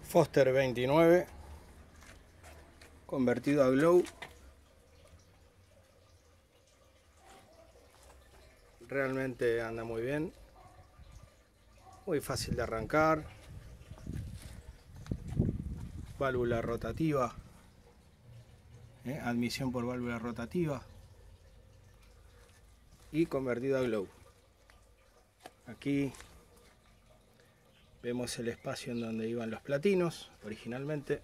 Foster 29 convertido a Glow. Realmente anda muy bien, muy fácil de arrancar, válvula rotativa, admisión por válvula rotativa y convertido a Glow. Aquí vemos el espacio en donde iban los platinos originalmente.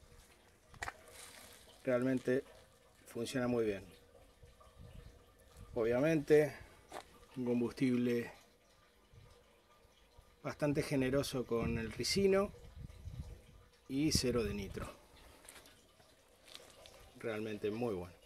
Realmente funciona muy bien. Obviamente un combustible bastante generoso con el ricino y cero de nitro. Realmente muy bueno.